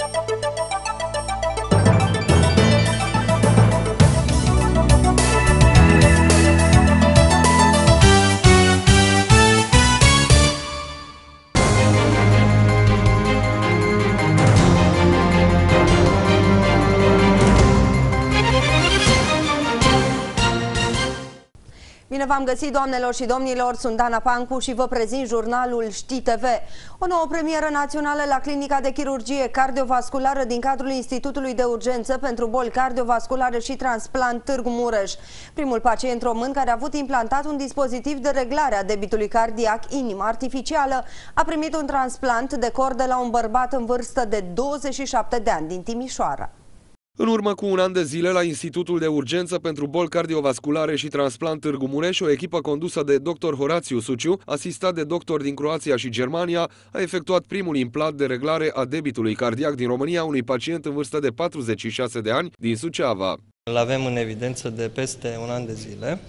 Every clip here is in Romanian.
Bine v-am găsit, doamnelor și domnilor, sunt Dana Pancu și vă prezint jurnalul Știi TV. O nouă premieră națională la Clinica de Chirurgie Cardiovasculară din cadrul Institutului de Urgență pentru Boli Cardiovasculare și Transplant Târgu Mureș. Primul pacient român care a avut implantat un dispozitiv de reglare a debitului cardiac, inimă artificială, a primit un transplant de cor de la un bărbat în vârstă de 27 de ani din Timișoara. În urmă cu un an de zile, la Institutul de Urgență pentru Boli Cardiovasculare și Transplant Târgu Mureș, o echipă condusă de dr. Horațiu Suciu, asistat de doctori din Croația și Germania, a efectuat primul implant de reglare a debitului cardiac din România unui pacient în vârstă de 46 de ani din Suceava. Îl avem în evidență de peste un an de zile.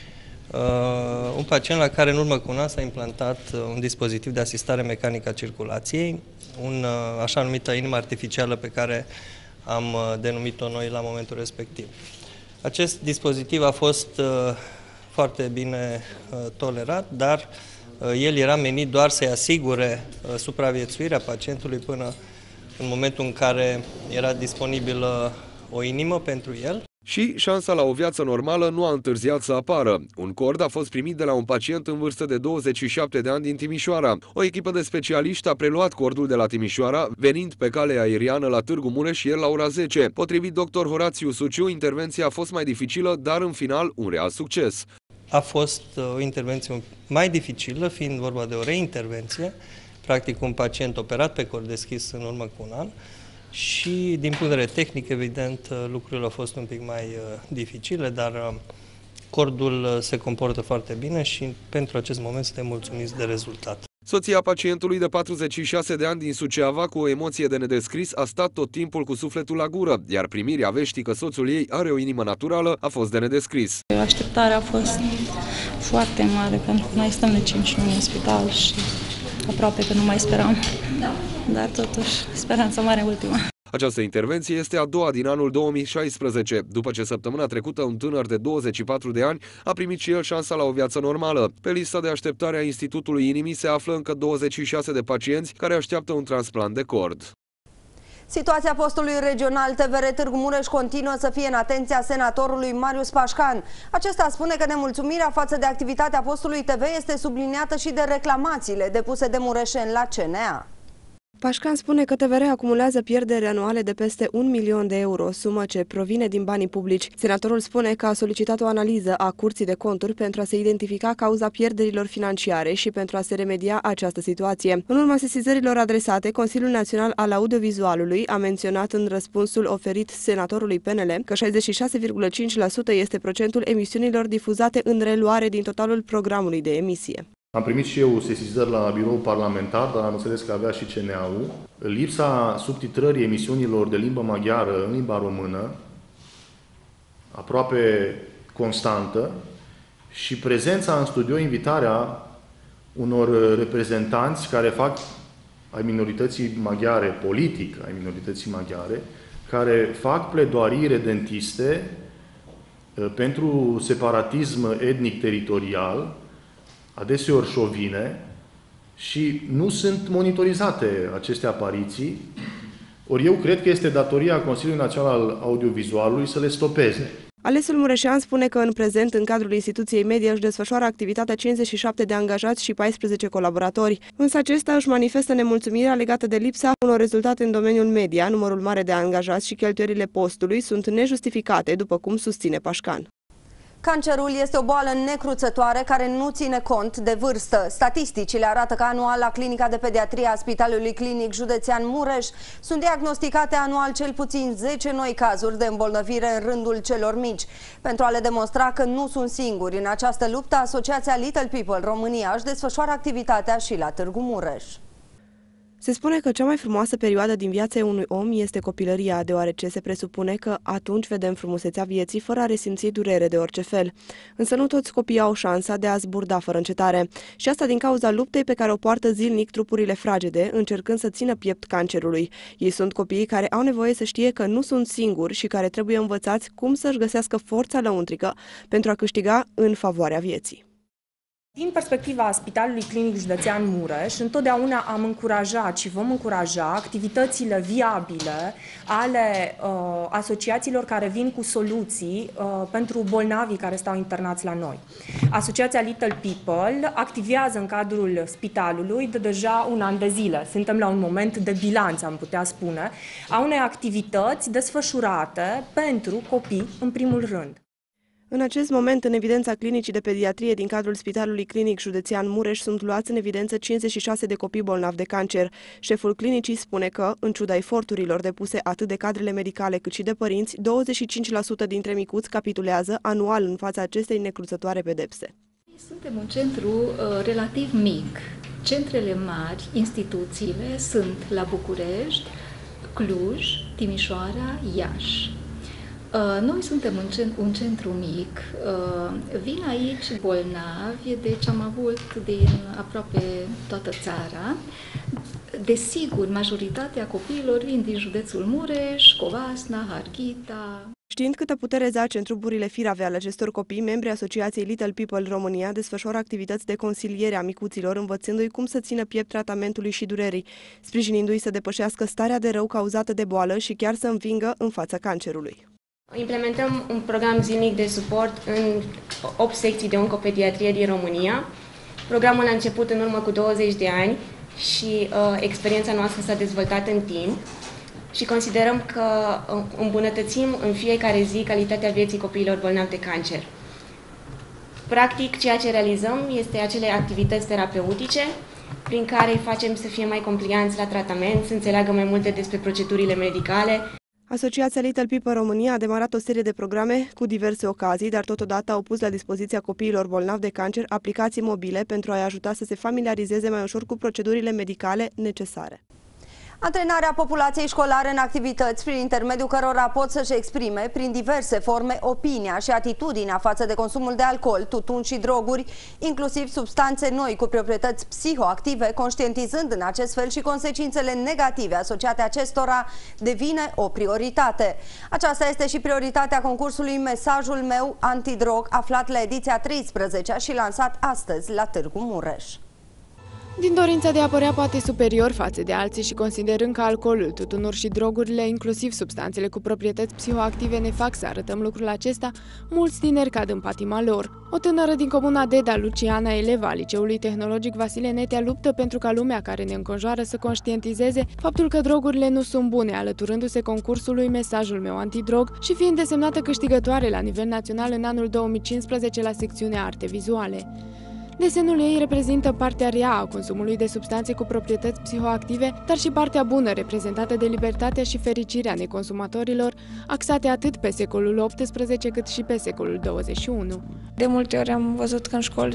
Un pacient la care în urmă cu un an s-a implantat un dispozitiv de asistare mecanică a circulației, așa numită inimă artificială pe care am denumit-o noi la momentul respectiv. Acest dispozitiv a fost foarte bine tolerat, dar el era menit doar să-i asigure supraviețuirea pacientului până în momentul în care era disponibilă o inimă pentru el. Și șansa la o viață normală nu a întârziat să apară. Un cord a fost primit de la un pacient în vârstă de 27 de ani din Timișoara. O echipă de specialiști a preluat cordul de la Timișoara, venind pe cale aeriană la Târgu Mureș ieri la ora 10. Potrivit dr. Horațiu Suciu, intervenția a fost mai dificilă, dar în final un real succes. A fost o intervenție mai dificilă, fiind vorba de o reintervenție, practic un pacient operat pe cord deschis în urmă cu un an. Și din punct de vedere tehnic, evident, lucrurile au fost un pic mai dificile, dar cordul se comportă foarte bine și pentru acest moment suntem mulțumiți de rezultat. Soția pacientului de 46 de ani din Suceava, cu o emoție de nedescris, a stat tot timpul cu sufletul la gură, iar primirea veștii că soțul ei are o inimă naturală a fost de nedescris. Așteptarea a fost foarte mare, pentru că noi stăm de 5 luni în spital și aproape că nu mai speram, dar totuși speranța mare ultima. Această intervenție este a doua din anul 2016, după ce săptămâna trecută un tânăr de 24 de ani a primit și el șansa la o viață normală. Pe lista de așteptare a Institutului Inimii se află încă 26 de pacienți care așteaptă un transplant de cord. Situația postului regional TVR Târgu Mureș continuă să fie în atenția senatorului Marius Pașcan. Acesta spune că nemulțumirea față de activitatea postului TV este subliniată și de reclamațiile depuse de mureșeni la CNA. Pașcan spune că TVR acumulează pierderi anuale de peste 1 milion de euro, sumă ce provine din banii publici. Senatorul spune că a solicitat o analiză a Curții de Conturi pentru a se identifica cauza pierderilor financiare și pentru a se remedia această situație. În urma sesizărilor adresate, Consiliul Național al Audiovizualului a menționat în răspunsul oferit senatorului PNL că 66,5% este procentul emisiunilor difuzate în reluare din totalul programului de emisie. Am primit și eu sesizări la biroul parlamentar, dar am înțeles că avea și CNA-ul. Lipsa subtitrării emisiunilor de limbă maghiară în limba română, aproape constantă, și prezența în studio, invitarea unor reprezentanți care fac ai minorității maghiare, politic ai minorității maghiare, care fac pledoarii redentiste pentru separatism etnic-teritorial, adeseori șovine, și nu sunt monitorizate aceste apariții, ori eu cred că este datoria Consiliului Național al Audiovizualului să le stopeze. Alesul mureșean spune că în prezent, în cadrul instituției media, își desfășoară activitatea 57 de angajați și 14 colaboratori. Însă acesta își manifestă nemulțumirea legată de lipsa unor rezultate în domeniul media, numărul mare de angajați și cheltuielile postului sunt nejustificate, după cum susține Pașcan. Cancerul este o boală necruțătoare care nu ține cont de vârstă. Statisticile arată că anual la Clinica de Pediatrie a Spitalului Clinic Județean Mureș sunt diagnosticate anual cel puțin 10 noi cazuri de îmbolnăvire în rândul celor mici. Pentru a le demonstra că nu sunt singuri în această luptă, Asociația Little People România își desfășoară activitatea și la Târgu Mureș. Se spune că cea mai frumoasă perioadă din viața unui om este copilăria, deoarece se presupune că atunci vedem frumusețea vieții fără a resimți durere de orice fel. Însă nu toți copiii au șansa de a zburda fără încetare. Și asta din cauza luptei pe care o poartă zilnic trupurile fragede, încercând să țină piept cancerului. Ei sunt copiii care au nevoie să știe că nu sunt singuri și care trebuie învățați cum să-și găsească forța lăuntrică pentru a câștiga în favoarea vieții. Din perspectiva Spitalului Clinic Județean Mureș, întotdeauna am încurajat și vom încuraja activitățile viabile ale asociațiilor care vin cu soluții pentru bolnavii care stau internați la noi. Asociația Little People activează în cadrul spitalului de deja un an de zile. Suntem la un moment de bilanț, am putea spune, a unei activități desfășurate pentru copii în primul rând. În acest moment, în evidența clinicii de pediatrie din cadrul Spitalului Clinic Județean Mureș sunt luați în evidență 56 de copii bolnavi de cancer. Șeful clinicii spune că, în ciuda eforturilor depuse atât de cadrele medicale cât și de părinți, 25% dintre micuți capitulează anual în fața acestei necruțătoare pedepse. Suntem un centru relativ mic. Centrele mari, instituțiile, sunt la București, Cluj, Timișoara, Iași. Noi suntem un centru mic, vin aici bolnavi, deci am avut din aproape toată țara. Desigur, majoritatea copiilor vin din județul Mureș, Covasna, Harghita. Știind câtă putere zace în trupurile firave ale acestor copii, membrii Asociației Little People România desfășoară activități de consiliere a micuților, învățându-i cum să țină piept tratamentului și durerii, sprijinindu-i să depășească starea de rău cauzată de boală și chiar să învingă în fața cancerului. Implementăm un program zilnic de suport în 8 secții de oncopediatrie din România. Programul a început în urmă cu 20 de ani și experiența noastră s-a dezvoltat în timp și considerăm că îmbunătățim în fiecare zi calitatea vieții copiilor bolnavi de cancer. Practic, ceea ce realizăm este acele activități terapeutice prin care îi facem să fie mai complianți la tratament, să înțeleagă mai multe despre procedurile medicale. Asociația Little People România a demarat o serie de programe cu diverse ocazii, dar totodată au pus la dispoziția copiilor bolnavi de cancer aplicații mobile pentru a-i ajuta să se familiarizeze mai ușor cu procedurile medicale necesare. Antrenarea populației școlare în activități prin intermediul cărora pot să-și exprime prin diverse forme opinia și atitudinea față de consumul de alcool, tutun și droguri, inclusiv substanțe noi cu proprietăți psihoactive, conștientizând în acest fel și consecințele negative asociate acestora, devine o prioritate. Aceasta este și prioritatea concursului Mesajul meu antidrog, aflat la ediția 13-a și lansat astăzi la Târgu Mureș. Din dorința de a părea poate superior față de alții și considerând că alcoolul, tutunul și drogurile, inclusiv substanțele cu proprietăți psihoactive, ne fac să arătăm lucrul acesta, mulți tineri cad în patima lor. O tânără din comuna Deda, Luciana, eleva a Liceului Tehnologic Vasile Netea, luptă pentru ca lumea care ne înconjoară să conștientizeze faptul că drogurile nu sunt bune, alăturându-se concursului Mesajul meu antidrog și fiind desemnată câștigătoare la nivel național în anul 2015 la secțiunea Arte Vizuale. Desenul ei reprezintă partea rea a consumului de substanțe cu proprietăți psihoactive, dar și partea bună, reprezentată de libertatea și fericirea neconsumatorilor, axate atât pe secolul XVIII cât și pe secolul XXI. De multe ori am văzut că în școli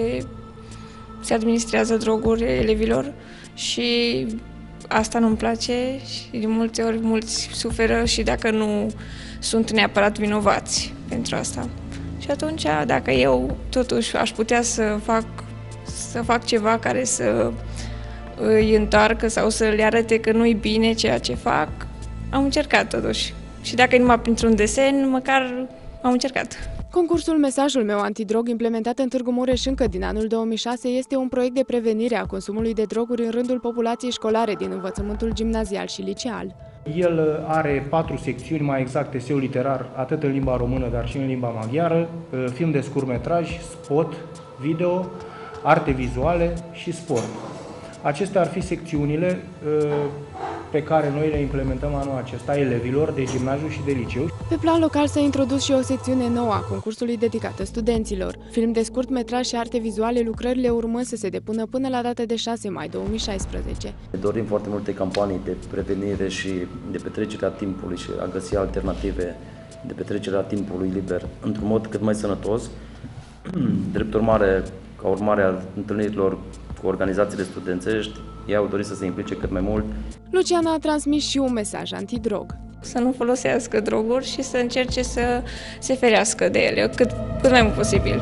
se administrează droguri elevilor și asta nu-mi place și de multe ori mulți suferă și dacă nu sunt neapărat vinovați pentru asta. Și atunci, dacă eu totuși aș putea să fac ceva care să îi întoarcă sau să le arate că nu-i bine ceea ce fac, am încercat totuși. Și dacă e numai printr-un desen, măcar am încercat. Concursul Mesajul meu antidrog, implementat în Târgu Mureș încă din anul 2006, este un proiect de prevenire a consumului de droguri în rândul populației școlare din învățământul gimnazial și liceal. El are 4 secțiuni, mai exact eseu literar, atât în limba română, dar și în limba maghiară, film de scurtmetraj, spot, video, arte vizuale și sport. Acestea ar fi secțiunile pe care noi le implementăm anul acesta elevilor de gimnaziu și de liceu. Pe plan local s-a introdus și o secțiune nouă a concursului dedicată studenților. Film de scurtmetraj și arte vizuale, lucrările urmând să se depună până la data de 6 mai 2016. Dorim foarte multe campanii de prevenire și de petrecerea timpului și a găsi alternative de petrecerea timpului liber într-un mod cât mai sănătos. Drept urmare, ca urmare a întâlnirilor cu organizațiile studențești, ei au dorit să se implice cât mai mult. Luciana a transmis și un mesaj antidrog. Să nu folosească droguri și să încerce să se ferească de ele cât mai mult posibil.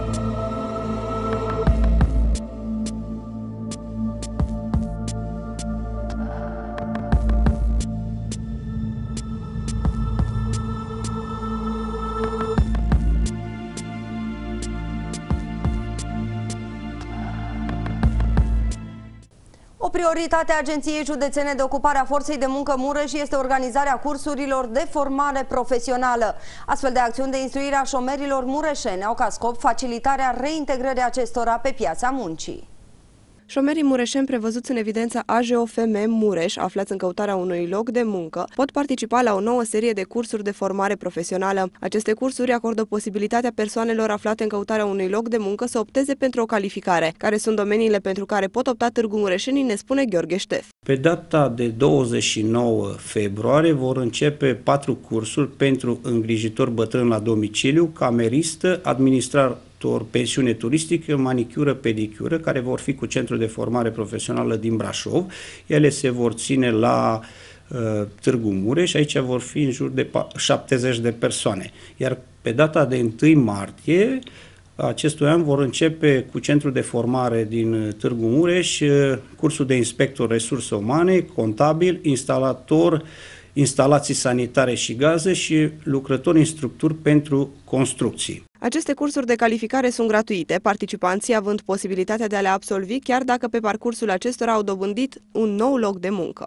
O prioritate a Agenției Județene de Ocupare a Forței de Muncă Mureș este organizarea cursurilor de formare profesională. Astfel de acțiuni de instruire a șomerilor mureșeni au ca scop facilitarea reintegrării acestora pe piața muncii. Șomerii mureșeni prevăzuți în evidența AJOFM Mureș, aflați în căutarea unui loc de muncă, pot participa la o nouă serie de cursuri de formare profesională. Aceste cursuri acordă posibilitatea persoanelor aflate în căutarea unui loc de muncă să opteze pentru o calificare. Care sunt domeniile pentru care pot opta Târgu Mureșenii, ne spune Gheorghe Ștef. Pe data de 29 februarie vor începe 4 cursuri pentru îngrijitor bătrân la domiciliu, cameristă, administrator pensiune turistică, manicură, pedicură, care vor fi cu Centrul de Formare Profesională din Brașov. Ele se vor ține la Târgu Mureș, aici vor fi în jur de 70 de persoane. Iar pe data de 1 martie acestui an vor începe cu Centrul de Formare din Târgu Mureș cursul de inspector resurse umane, contabil, instalator, instalații sanitare și gaze și lucrător instructor pentru construcții. Aceste cursuri de calificare sunt gratuite, participanții având posibilitatea de a le absolvi chiar dacă pe parcursul acestora au dobândit un nou loc de muncă.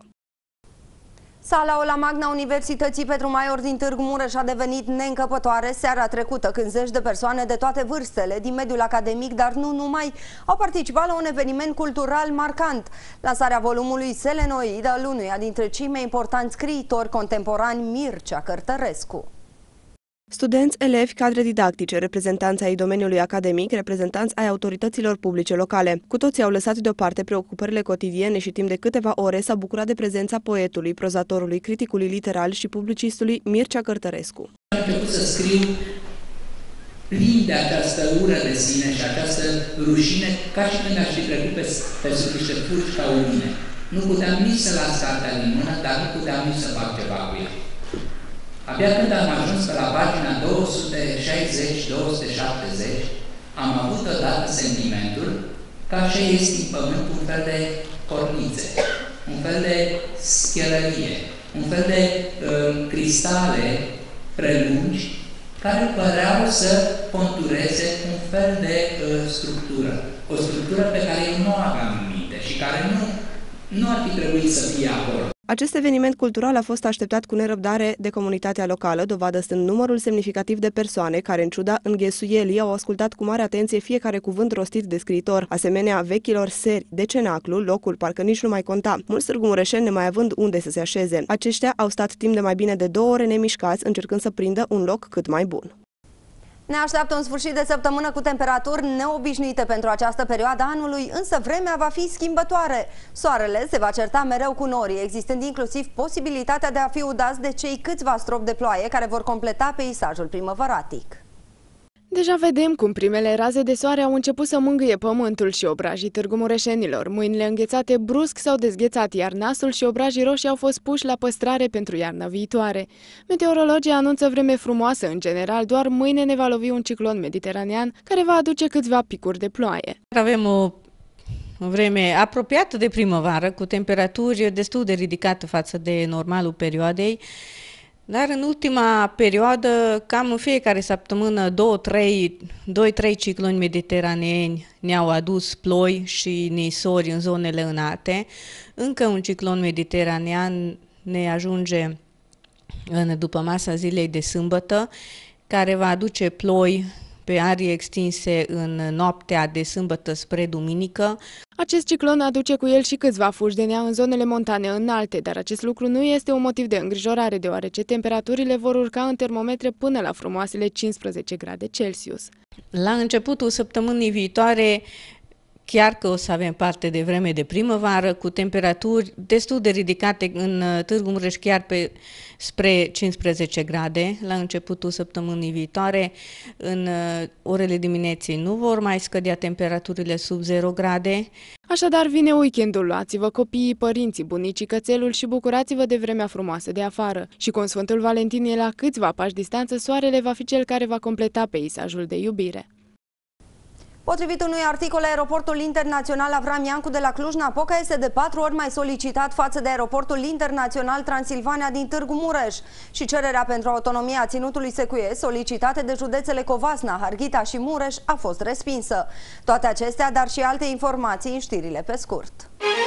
Sala Ola Magna Universității Petru Maior din Târgu Mureș a devenit neîncăpătoare seara trecută, când zeci de persoane de toate vârstele din mediul academic, dar nu numai, au participat la un eveniment cultural marcant. Lansarea volumului Selenoid al unuia dintre cei mai importanți scriitori contemporani, Mircea Cărtărescu. Studenți, elevi, cadre didactice, reprezentanți ai domeniului academic, reprezentanți ai autorităților publice locale. Cu toții au lăsat deoparte preocupările cotidiene și timp de câteva ore s-a bucurat de prezența poetului, prozatorului, criticului literal și publicistului Mircea Cărtărescu. Am început să scriu plin de această ură de sine și această rușine, ca și când aș fi trecut pe sub niște furci ca urmine. Nu puteam nici să las cartea din mână, dar nu puteam nici să fac ceva cu ea. Abia când am ajuns pe la pagina 260-270, am avut odată sentimentul că așa este în pământ un fel de cornițe, un fel de schelărie, un fel de cristale prelungi care păreau să contureze un fel de structură. O structură pe care eu nu o aveam în minte și care nu ar fi trebuit să fie acolo. Acest eveniment cultural a fost așteptat cu nerăbdare de comunitatea locală, dovadă stând numărul semnificativ de persoane care, în ciuda înghesuielii, au ascultat cu mare atenție fiecare cuvânt rostit de scriitor. Asemenea vechilor seri de cenaclu, locul parcă nici nu mai conta, mulți târgumureșeni nemai având unde să se așeze. Aceștia au stat timp de mai bine de 2 ore nemișcați, încercând să prindă un loc cât mai bun. Ne așteaptă un sfârșit de săptămână cu temperaturi neobișnuite pentru această perioadă anului, însă vremea va fi schimbătoare. Soarele se va certa mereu cu norii, existând inclusiv posibilitatea de a fi udați de cei câțiva stropi de ploaie care vor completa peisajul primăvăratic. Deja vedem cum primele raze de soare au început să mângâie pământul și obrajii târgumureșenilor. Mâinile înghețate brusc s-au dezghețat, iar nasul și obrajii roșii au fost puși la păstrare pentru iarna viitoare. Meteorologii anunță vreme frumoasă în general, doar mâine ne va lovi un ciclon mediteranean care va aduce câțiva picuri de ploaie. Avem o vreme apropiată de primăvară, cu temperaturi destul de ridicate față de normalul perioadei. Dar în ultima perioadă, cam în fiecare săptămână, 2-3 cicloni mediteraneeni ne-au adus ploi și nisori în zonele înalte. Încă un ciclon mediteranean ne ajunge după masa zilei de sâmbătă, care va aduce ploi pe arii extinse în noaptea de sâmbătă spre duminică. Acest ciclon aduce cu el și câțiva fuși de nea în zonele montane înalte, dar acest lucru nu este un motiv de îngrijorare, deoarece temperaturile vor urca în termometre până la frumoasele 15 grade Celsius. La începutul săptămânii viitoare, chiar că o să avem parte de vreme de primăvară, cu temperaturi destul de ridicate în Târgu Mureș, chiar spre 15 grade la începutul săptămânii viitoare. În orele dimineții nu vor mai scădea temperaturile sub 0 grade. Așadar vine weekendul, luați-vă copiii, părinții, bunicii, cățelul și bucurați-vă de vremea frumoasă de afară. Și cum Sfântul Valentin e la câțiva pași distanță, soarele va fi cel care va completa peisajul de iubire. Potrivit unui articol, aeroportul internațional Avram Iancu de la Cluj-Napoca este de 4 ori mai solicitat față de aeroportul internațional Transilvania din Târgu Mureș și cererea pentru autonomia ținutului Secuiesc, solicitate de județele Covasna, Harghita și Mureș, a fost respinsă. Toate acestea, dar și alte informații în știrile pe scurt.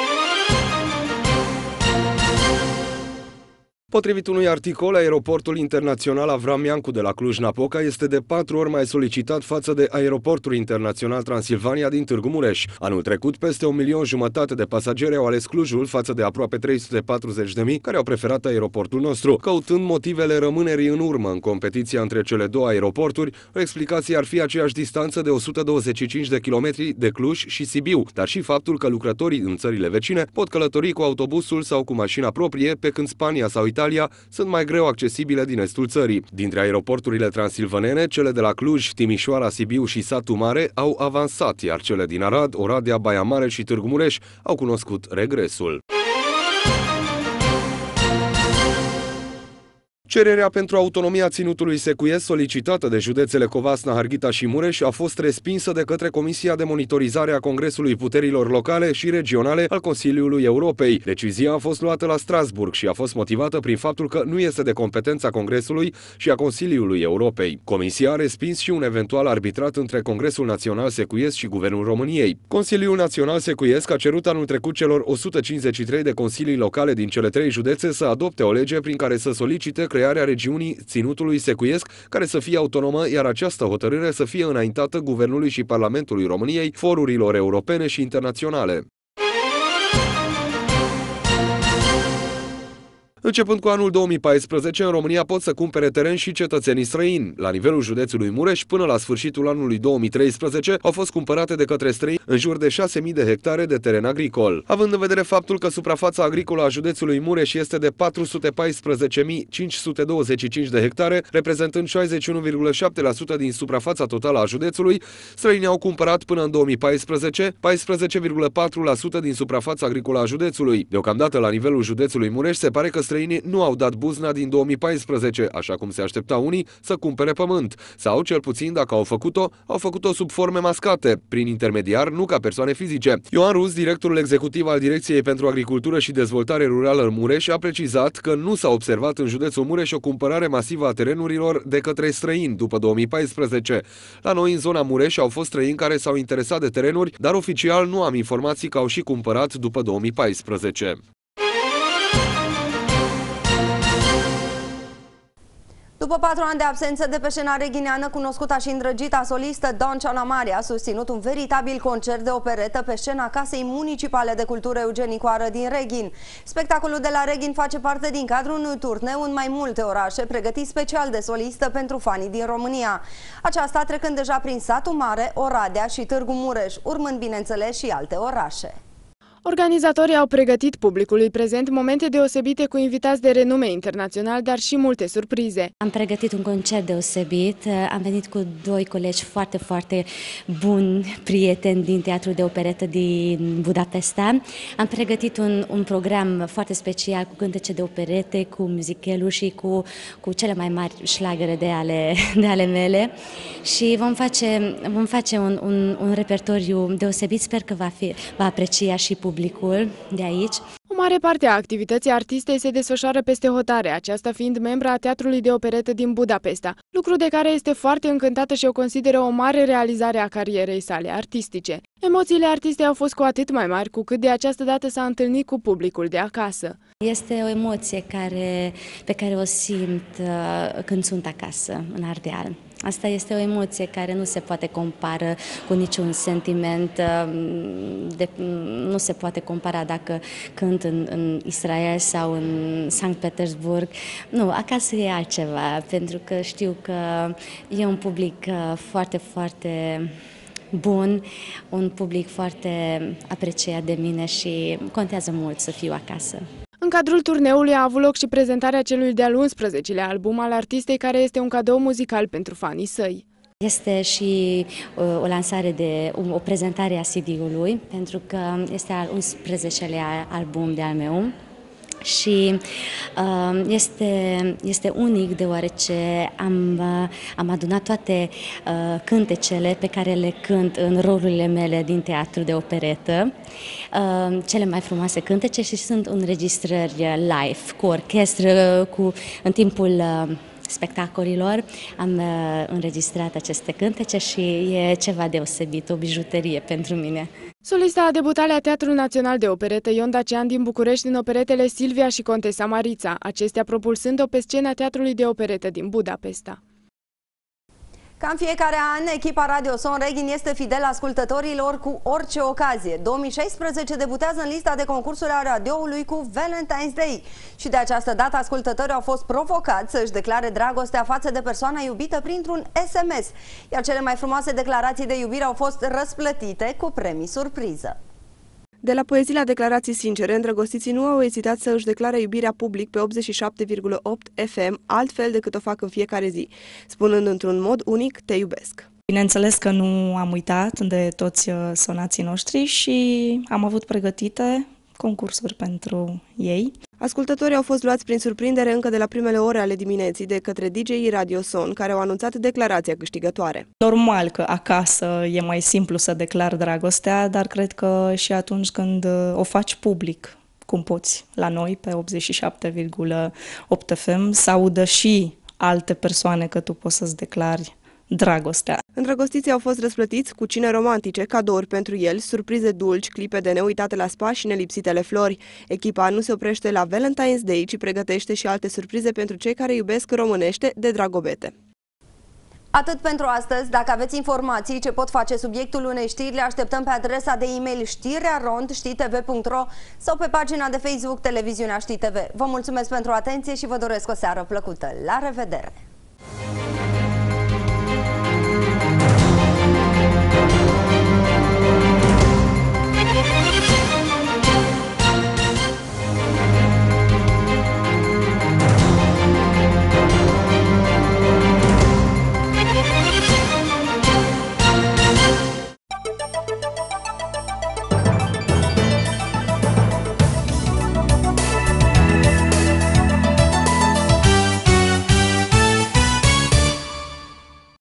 Potrivit unui articol, aeroportul internațional Avram Iancu de la Cluj-Napoca este de 4 ori mai solicitat față de aeroportul internațional Transilvania din Târgu Mureș. Anul trecut, peste 1,5 milion de pasageri au ales Clujul față de aproape 340.000 care au preferat aeroportul nostru. Căutând motivele rămânerii în urmă în competiția între cele două aeroporturi, o explicație ar fi aceeași distanță de 125 de kilometri de Cluj și Sibiu, dar și faptul că lucrătorii în țările vecine pot călători cu autobusul sau cu mașina proprie, pe când Spania sau Italia sunt mai greu accesibile din estul țării. Dintre aeroporturile transilvanene, cele de la Cluj, Timișoara, Sibiu și Satu Mare au avansat, iar cele din Arad, Oradea, Baia Mare și Târgu Mureș au cunoscut regresul. Cererea pentru autonomia ținutului Secuiesc, solicitată de județele Covasna, Harghita și Mureș, a fost respinsă de către Comisia de Monitorizare a Congresului Puterilor Locale și Regionale al Consiliului Europei. Decizia a fost luată la Strasburg și a fost motivată prin faptul că nu este de competența Congresului și a Consiliului Europei. Comisia a respins și un eventual arbitrat între Congresul Național Secuiesc și Guvernul României. Consiliul Național Secuiesc a cerut anul trecut celor 153 de consilii locale din cele 3 județe să adopte o lege prin care să solicite crearea regiunii ținutului Secuiesc, care să fie autonomă, iar această hotărâre să fie înaintată Guvernului și Parlamentului României, forurilor europene și internaționale. Începând cu anul 2014, în România pot să cumpere teren și cetățenii străini. La nivelul județului Mureș, până la sfârșitul anului 2013, au fost cumpărate de către străini în jur de 6.000 de hectare de teren agricol. Având în vedere faptul că suprafața agricolă a județului Mureș este de 414.525 de hectare, reprezentând 61,7% din suprafața totală a județului, străinii au cumpărat până în 2014 14,4% din suprafața agricolă a județului. Deocamdată, la nivelul județului Mureș, se pare că străinii nu au dat buzna din 2014, așa cum se aștepta unii, să cumpere pământ. Sau, cel puțin, dacă au făcut-o sub forme mascate, prin intermediar, nu ca persoane fizice. Ioan Rus, directorul executiv al Direcției pentru Agricultură și Dezvoltare Rurală în Mureș, a precizat că nu s-a observat în județul Mureș o cumpărare masivă a terenurilor de către străini după 2014. La noi, în zona Mureș, au fost străini care s-au interesat de terenuri, dar oficial nu am informații că au și cumpărat după 2014. După 4 ani de absență de pe scena reghineană, cunoscuta și îndrăgita solistă Doncea Namari a susținut un veritabil concert de operetă pe scena Casei Municipale de Cultură Eugenie Coară din Reghin. Spectacolul de la Reghin face parte din cadrul unui turneu în mai multe orașe, pregătit special de solistă pentru fanii din România. Aceasta trecând deja prin Satu Mare, Oradea și Târgu Mureș, urmând bineînțeles și alte orașe. Organizatorii au pregătit publicului prezent momente deosebite cu invitați de renume internațional, dar și multe surprize. Am pregătit un concert deosebit, am venit cu 2 colegi foarte, foarte buni, prieteni din Teatrul de Operetă din Budapesta. Am pregătit un program foarte special cu cântece de operete, cu musicalul și cu cele mai mari șlagere de ale mele. Și vom face un repertoriu deosebit, sper că va aprecia și publicul de aici. O mare parte a activității artistei se desfășoară peste hotare, aceasta fiind membra a Teatrului de Operetă din Budapesta, lucru de care este foarte încântată și o consideră o mare realizare a carierei sale artistice. Emoțiile artistei au fost cu atât mai mari cu cât de această dată s-a întâlnit cu publicul de acasă. Este o emoție pe care o simt când sunt acasă, în Ardeal. Asta este o emoție care nu se poate compara cu niciun sentiment, nu se poate compara dacă cânt în Israel sau în Sankt Petersburg. Nu, acasă e altceva, pentru că știu că e un public foarte, foarte bun, un public foarte apreciat de mine și contează mult să fiu acasă. În cadrul turneului a avut loc și prezentarea celui de-al 11-lea album al artistei, care este un cadou muzical pentru fanii săi. Este și o lansare o prezentare a CD-ului, pentru că este al 11-lea album de-al meu. Și este unic deoarece am adunat toate cântecele pe care le cânt în rolurile mele din teatru de operetă, cele mai frumoase cântece, și sunt înregistrări live cu orchestră, în timpul spectacolilor am înregistrat aceste cântece și e ceva deosebit, o bijuterie pentru mine. Solista a debutat la Teatrul Național de Operetă Ion Dacian din București în operetele Silvia și Contesa Marița, acestea propulsând-o pe scena Teatrului de Operetă din Budapesta. Ca în fiecare an, echipa Radio Son Reghin este fidel ascultătorilor cu orice ocazie. 2016 debutează în lista de concursuri a radioului cu Valentine's Day și de această dată ascultătorii au fost provocați să își declare dragostea față de persoana iubită printr-un SMS, iar cele mai frumoase declarații de iubire au fost răsplătite cu premii surpriză. De la poezii la declarații sincere, îndrăgostiții nu au ezitat să își declare iubirea public pe 87,8 FM, altfel decât o fac în fiecare zi, spunând într-un mod unic, te iubesc. Bineînțeles că nu am uitat de toți sonații noștri și am avut pregătite concursuri pentru ei. Ascultătorii au fost luați prin surprindere încă de la primele ore ale dimineții de către DJ-ii Radio Son, care au anunțat declarația câștigătoare. Normal că acasă e mai simplu să declar dragostea, dar cred că și atunci când o faci public, cum poți la noi pe 87,8 FM, să audă și alte persoane că tu poți să-ți declari dragostea. Îndrăgostiții au fost răsplătiți cu cine romantice, cadouri pentru el, surprize dulci, clipe de neuitate la spa și nelipsitele flori. Echipa nu se oprește la Valentine's Day, ci pregătește și alte surprize pentru cei care iubesc românește de dragobete. Atât pentru astăzi. Dacă aveți informații ce pot face subiectul unei știri, le așteptăm pe adresa de e-mail știrearond@știtv.ro sau pe pagina de Facebook Televiziunea Ști TV. Vă mulțumesc pentru atenție și vă doresc o seară plăcută. La revedere!